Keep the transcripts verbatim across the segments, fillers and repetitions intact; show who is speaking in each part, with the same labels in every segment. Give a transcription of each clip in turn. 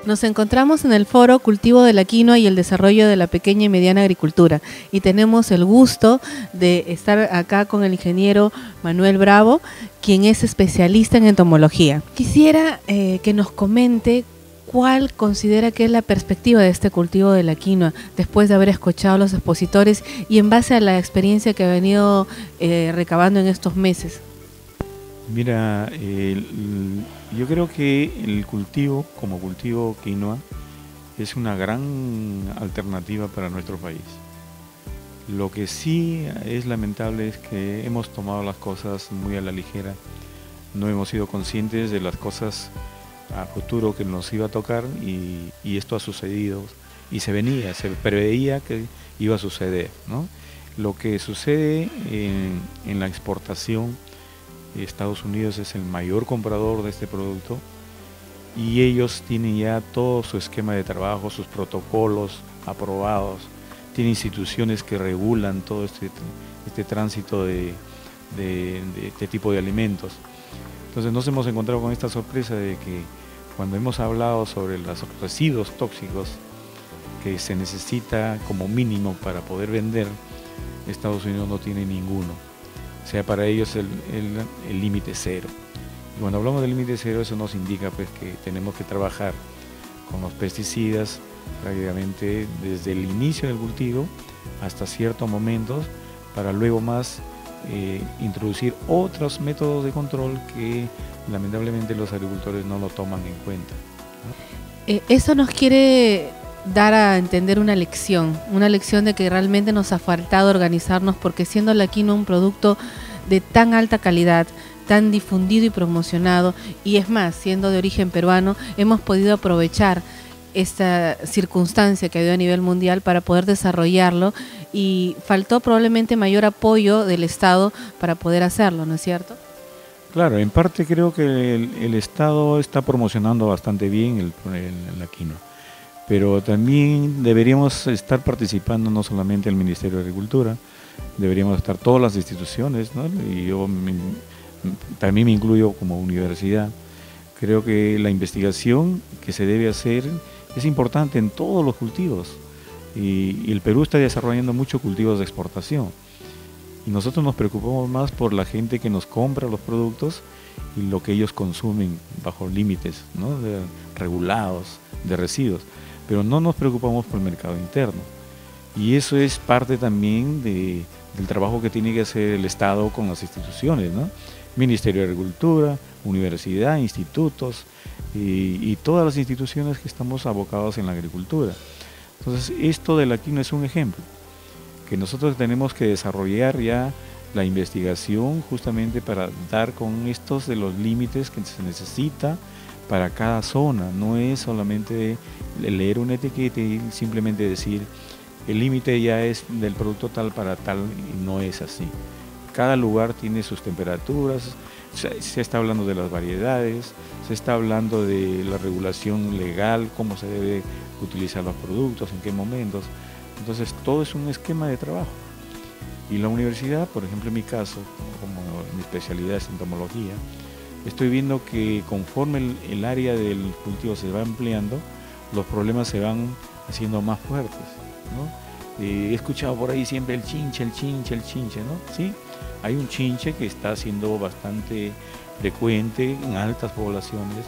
Speaker 1: Nos encontramos en el foro Cultivo de la Quinoa y el Desarrollo de la Pequeña y Mediana Agricultura y tenemos el gusto de estar acá con el ingeniero Manuel Bravo, quien es especialista en entomología. Quisiera eh, que nos comente cuál considera que es la perspectiva de este cultivo de la quinoa después de haber escuchado a los expositores y en base a la experiencia que ha venido eh, recabando en estos meses.
Speaker 2: Mira, el, yo creo que el cultivo, como cultivo quinoa, es una gran alternativa para nuestro país. Lo que sí es lamentable es que hemos tomado las cosas muy a la ligera, no hemos sido conscientes de las cosas a futuro que nos iba a tocar y, y esto ha sucedido y se venía, se preveía que iba a suceder, ¿no? Lo que sucede en, en la exportación, Estados Unidos es el mayor comprador de este producto y ellos tienen ya todo su esquema de trabajo, sus protocolos aprobados, tienen instituciones que regulan todo este, este tránsito de, de, de este tipo de alimentos. Entonces nos hemos encontrado con esta sorpresa de que cuando hemos hablado sobre los residuos tóxicos que se necesita como mínimo para poder vender, Estados Unidos no tiene ninguno. O sea, para ellos el límite cero. Y cuando hablamos del límite cero, eso nos indica pues, que tenemos que trabajar con los pesticidas prácticamente desde el inicio del cultivo hasta ciertos momentos para luego más eh, introducir otros métodos de control que lamentablemente los agricultores no lo toman en cuenta, ¿no?
Speaker 1: Eh, eso nos quiere dar a entender una lección, una lección de que realmente nos ha faltado organizarnos porque siendo la quinoa un producto de tan alta calidad, tan difundido y promocionado, y es más, siendo de origen peruano, hemos podido aprovechar esta circunstancia que ha habido a nivel mundial para poder desarrollarlo y faltó probablemente mayor apoyo del Estado para poder hacerlo, ¿no es cierto?
Speaker 2: Claro, en parte creo que el, el Estado está promocionando bastante bien el, el, la quinoa, pero también deberíamos estar participando no solamente el Ministerio de Agricultura, deberíamos estar todas las instituciones, ¿no? Y yo me, también me incluyo como universidad. Creo que la investigación que se debe hacer es importante en todos los cultivos y, y el Perú está desarrollando muchos cultivos de exportación y nosotros nos preocupamos más por la gente que nos compra los productos y lo que ellos consumen bajo límites, ¿no? de, regulados de residuos, pero no nos preocupamos por el mercado interno y eso es parte también de, del trabajo que tiene que hacer el Estado con las instituciones, ¿no? Ministerio de Agricultura, universidad, institutos y, y todas las instituciones que estamos abocados en la agricultura. Entonces esto de la quinoa es un ejemplo, que nosotros tenemos que desarrollar ya la investigación justamente para dar con estos de los límites que se necesita para cada zona. No es solamente leer una etiqueta y simplemente decir el límite ya es del producto tal para tal, y no es así. Cada lugar tiene sus temperaturas, se, se está hablando de las variedades, se está hablando de la regulación legal, cómo se debe utilizar los productos, en qué momentos. Entonces todo es un esquema de trabajo. Y la universidad, por ejemplo en mi caso, como mi especialidad es entomología, estoy viendo que conforme el, el área del cultivo se va ampliando, los problemas se van haciendo más fuertes, ¿no? Eh, he escuchado por ahí siempre el chinche, el chinche, el chinche, ¿no? ¿Sí? Hay un chinche que está siendo bastante frecuente en altas poblaciones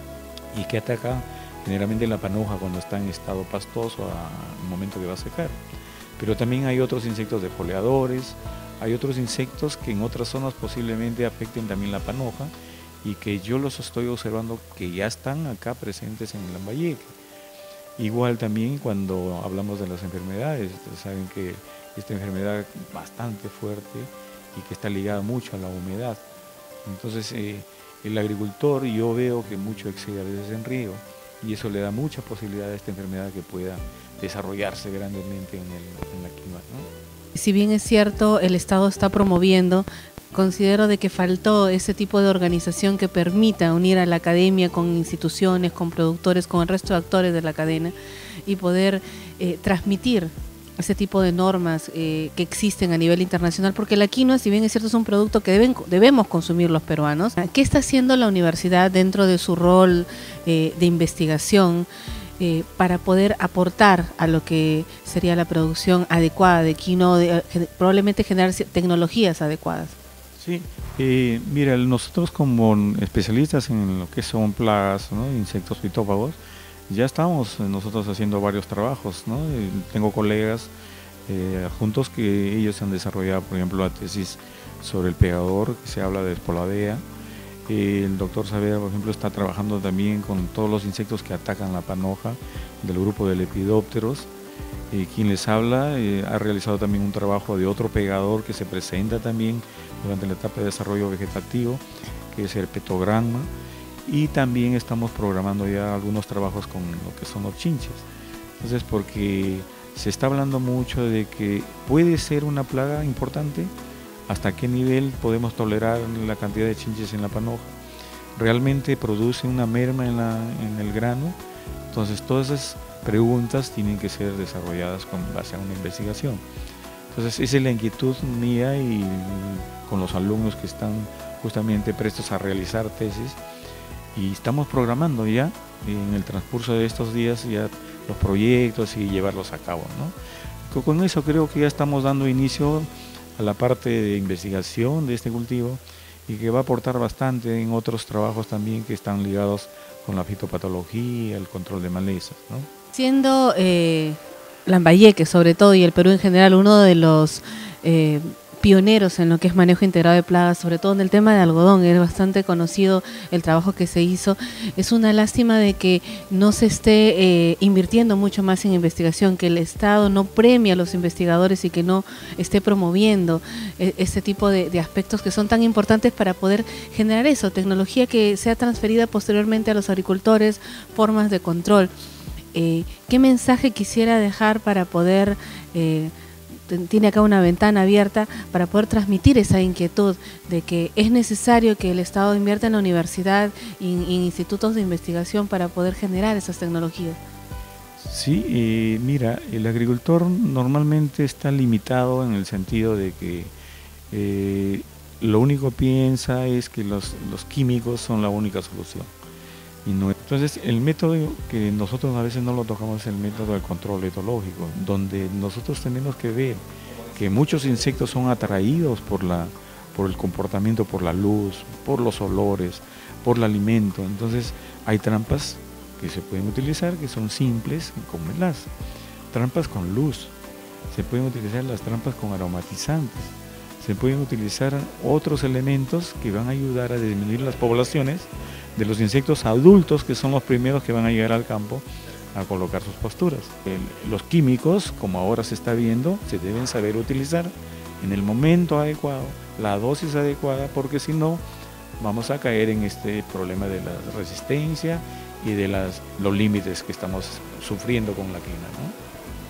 Speaker 2: y que ataca generalmente la panoja cuando está en estado pastoso al momento que va a secar. Pero también hay otros insectos defoliadores, hay otros insectos que en otras zonas posiblemente afecten también la panoja y que yo los estoy observando que ya están acá presentes en el Lambayeque. Igual también cuando hablamos de las enfermedades, ustedes saben que esta enfermedad es bastante fuerte y que está ligada mucho a la humedad. Entonces eh, el agricultor, yo veo que mucho excede a veces en riego y eso le da mucha posibilidad a esta enfermedad que pueda desarrollarse grandemente en, el, en la quinoa, ¿no?
Speaker 1: Si bien es cierto, el Estado está promoviendo, considero de que faltó ese tipo de organización que permita unir a la academia con instituciones, con productores, con el resto de actores de la cadena y poder eh, transmitir ese tipo de normas eh, que existen a nivel internacional? Porque la quinoa, si bien es cierto, es un producto que deben, debemos consumir los peruanos. ¿Qué está haciendo la universidad dentro de su rol eh, de investigación eh, para poder aportar a lo que sería la producción adecuada de quinoa, de, de, probablemente generar tecnologías adecuadas?
Speaker 2: Sí, eh, mira, nosotros como especialistas en lo que son plagas, ¿no?, insectos fitófagos, ya estamos nosotros haciendo varios trabajos, ¿no? Tengo colegas eh, juntos que ellos han desarrollado, por ejemplo, la tesis sobre el pegador, que se habla de Spoladea. Eh, el doctor Saavedra, por ejemplo, está trabajando también con todos los insectos que atacan la panoja del grupo de lepidópteros. Eh, quien les habla eh, ha realizado también un trabajo de otro pegador que se presenta también durante la etapa de desarrollo vegetativo, que es el Petogramma. Y también estamos programando ya algunos trabajos con lo que son los chinches. Entonces, porque se está hablando mucho de que puede ser una plaga importante, hasta qué nivel podemos tolerar la cantidad de chinches en la panoja, realmente produce una merma en, la, en el grano. Entonces, todas esas preguntas tienen que ser desarrolladas con base a una investigación. Entonces, esa es la inquietud mía y con los alumnos que están justamente prestos a realizar tesis. Y estamos programando ya en el transcurso de estos días ya los proyectos y llevarlos a cabo, ¿no? Con eso creo que ya estamos dando inicio a la parte de investigación de este cultivo y que va a aportar bastante en otros trabajos también que están ligados con la fitopatología, el control de malezas, ¿no?
Speaker 1: Siendo eh, Lambayeque sobre todo y el Perú en general uno de los eh, pioneros en lo que es manejo integrado de plagas, sobre todo en el tema de algodón, es bastante conocido el trabajo que se hizo. Es una lástima de que no se esté eh, invirtiendo mucho más en investigación, que el Estado no premie a los investigadores y que no esté promoviendo eh, este tipo de, de aspectos que son tan importantes para poder generar eso, tecnología que sea transferida posteriormente a los agricultores, formas de control. Eh, ¿Qué mensaje quisiera dejar para poder... Eh, tiene acá una ventana abierta para poder transmitir esa inquietud de que es necesario que el Estado invierta en la universidad y en institutos de investigación para poder generar esas tecnologías?
Speaker 2: Sí, eh, mira, el agricultor normalmente está limitado en el sentido de que eh, lo único que piensa es que los, los químicos son la única solución. Y no, entonces el método que nosotros a veces no lo tocamos es el método del control etológico, donde nosotros tenemos que ver que muchos insectos son atraídos por, la, por el comportamiento, por la luz, por los olores, por el alimento. Entonces hay trampas que se pueden utilizar que son simples, como las trampas con luz, se pueden utilizar las trampas con aromatizantes, se pueden utilizar otros elementos que van a ayudar a disminuir las poblaciones de los insectos adultos, que son los primeros que van a llegar al campo a colocar sus posturas. El, los químicos, como ahora se está viendo, se deben saber utilizar en el momento adecuado, la dosis adecuada, porque si no, vamos a caer en este problema de la resistencia y de las, los límites que estamos sufriendo con la quina, ¿no?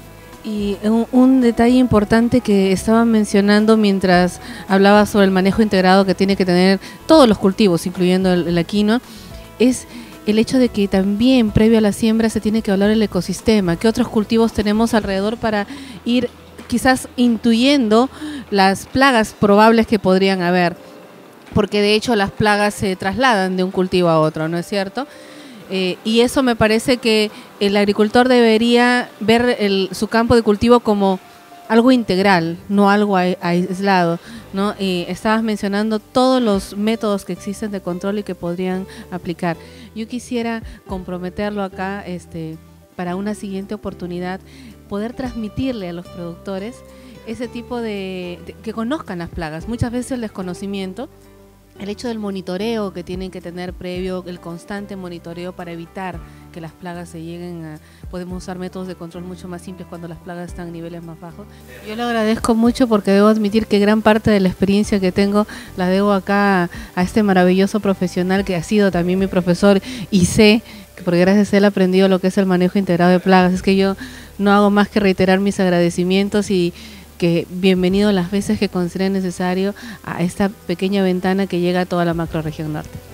Speaker 1: Y un, un detalle importante que estaban mencionando mientras hablaba sobre el manejo integrado que tiene que tener todos los cultivos, incluyendo el, la quinoa, es el hecho de que también previo a la siembra se tiene que hablar del ecosistema. ¿Qué otros cultivos tenemos alrededor para ir quizás intuyendo las plagas probables que podrían haber? Porque de hecho las plagas se trasladan de un cultivo a otro, ¿no es cierto? Eh, y eso me parece que el agricultor debería ver el, su campo de cultivo como algo integral, no algo aislado, ¿no? Y estabas mencionando todos los métodos que existen de control y que podrían aplicar. Yo quisiera comprometerlo acá este, para una siguiente oportunidad, poder transmitirle a los productores ese tipo de, de que conozcan las plagas. Muchas veces el desconocimiento, el hecho del monitoreo que tienen que tener previo, el constante monitoreo para evitar que las plagas se lleguen a... Podemos usar métodos de control mucho más simples cuando las plagas están a niveles más bajos. Yo le agradezco mucho porque debo admitir que gran parte de la experiencia que tengo la debo acá a, a este maravilloso profesional que ha sido también mi profesor y sé que porque gracias a él he aprendido lo que es el manejo integrado de plagas. Es que yo no hago más que reiterar mis agradecimientos y que bienvenido las veces que considere necesario a esta pequeña ventana que llega a toda la macrorregión norte.